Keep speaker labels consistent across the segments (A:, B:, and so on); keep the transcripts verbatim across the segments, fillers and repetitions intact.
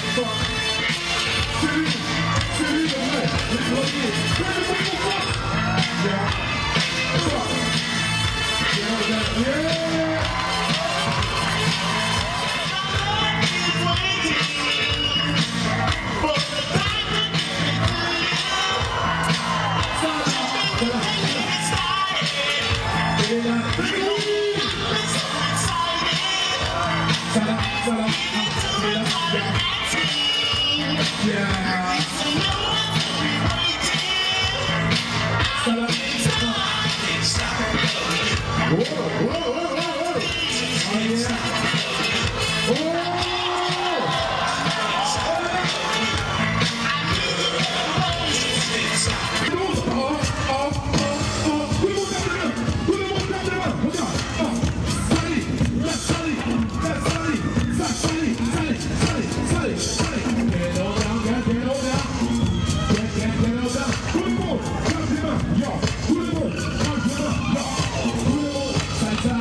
A: Salsa,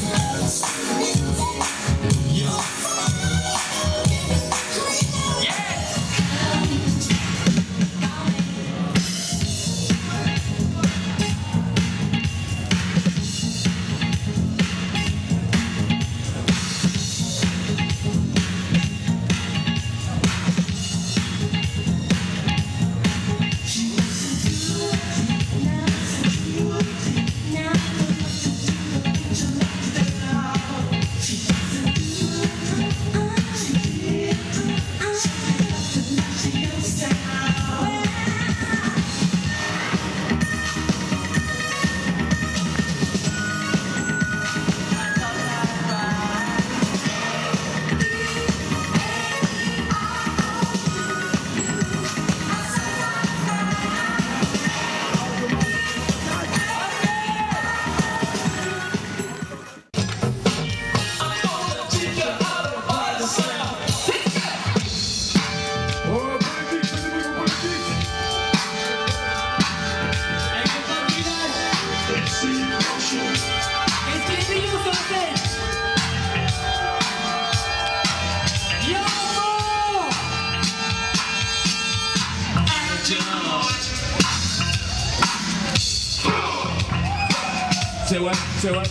A: Say what? Say what?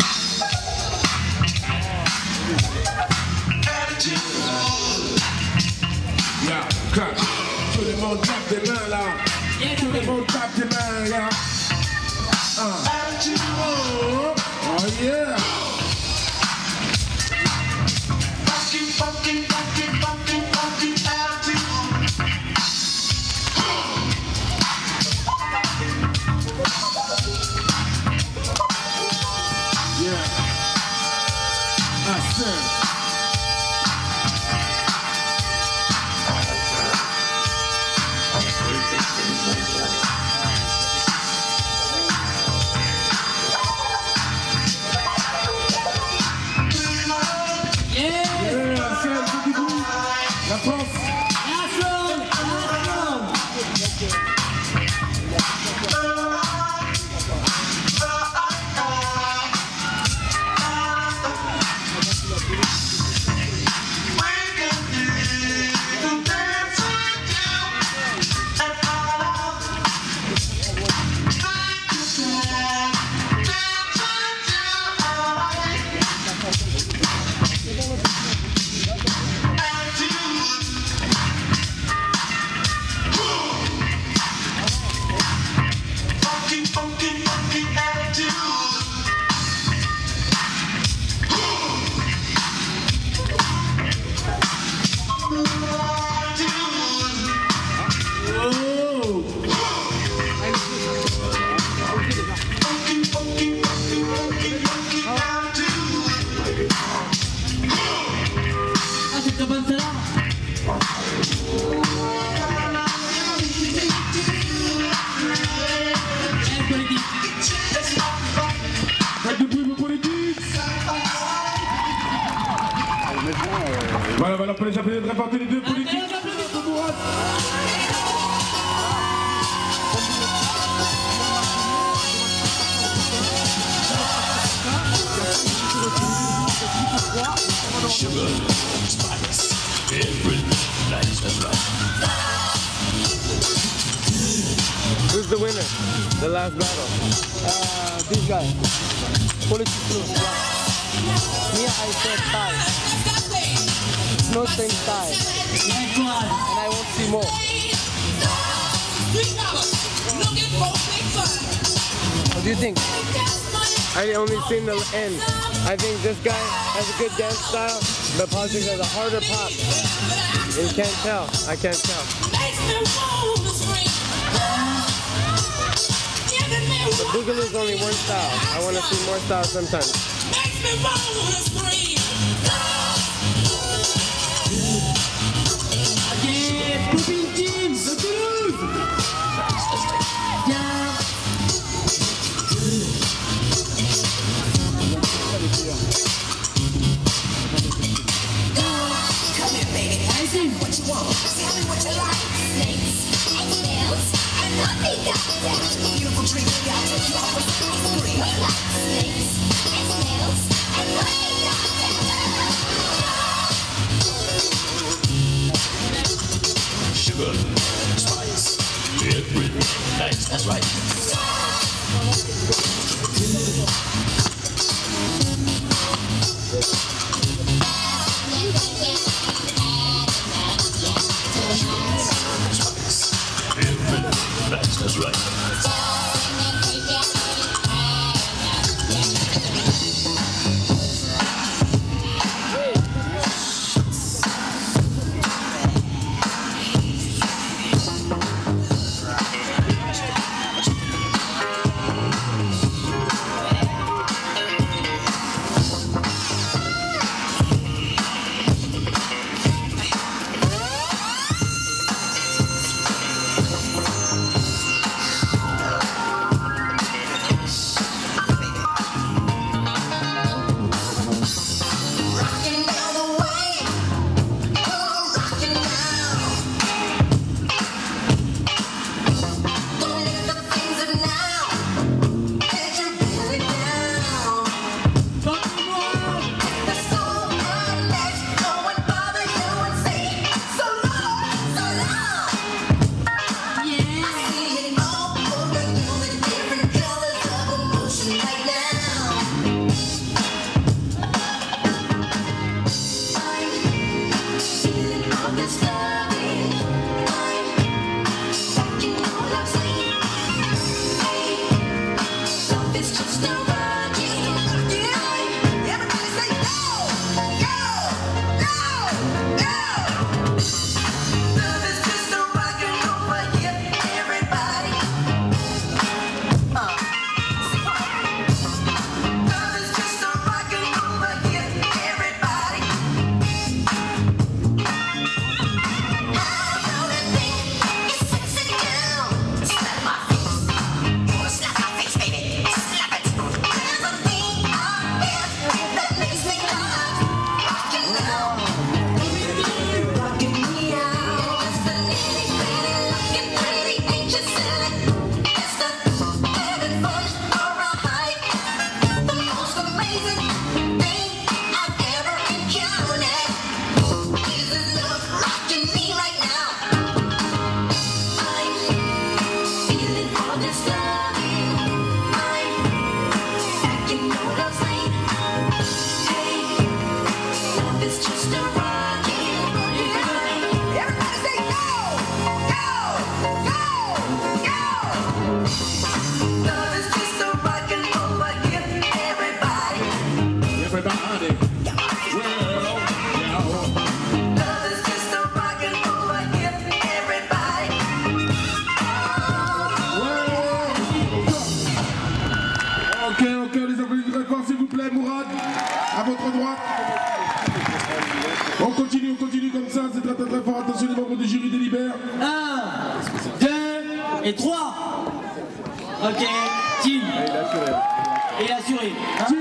A: Yeah, cut. Tout le monde tape des mains là. Tout le monde tape des mains là. Uh. Oh yeah. Funky, funky, funky, funky, funky attitude. Yeah. I said. La France. Voilà, voilà, pour les appeler de rapporter les deux politiques.
B: Sugar, spice, everything, that's right.
C: Who's the winner? The last battle?
D: Uh, this guy. Politics Plus. Me, I said tie. No same tie. And I won't see more. What do you think?
C: I only seen the end. I think this guy has a good dance style, but Positive has a harder pop. And you can't tell. I can't tell. The Boogaloo is only one style. I want to see more styles sometimes.
E: Beautiful dream, we got to you off with the free. We like snakes and snails.
B: right. That's, that's right.
A: À votre droite. On continue, on continue comme ça, c'est très très très fort. Attention, les membres du jury délibèrent.
E: Un, deux et trois. Ok, team. Et il a assuré. Hein?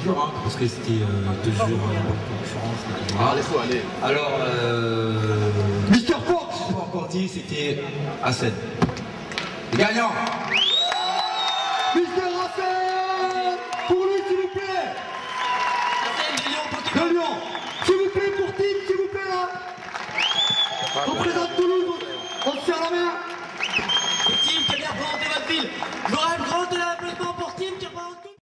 F: dur, hein, parce que c'était euh, deux jours de concurrence.
G: Ah, laisse-toi aller.
F: Alors, euh,
G: Mister Fox.
F: pour Porty, c'était Hassan.
G: Gagnant.
H: Mister Hassan. Pour lui, s'il vous plaît. De Lyon. S'il vous plaît, pour Tim, s'il vous plaît, là. Représente Toulouse. On se serre la main.